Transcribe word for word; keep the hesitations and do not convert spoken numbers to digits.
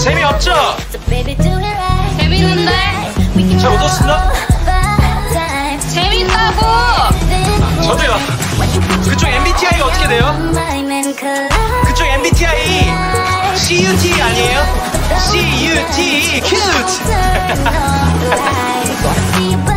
재미없죠? 재밌는데? 잘 웃었습니다. 재밌다고! 저도요. 그쪽 엠비티아이가 어떻게 돼요? 그쪽 엠비티아이 씨유티 아니에요? 씨유티 큐트.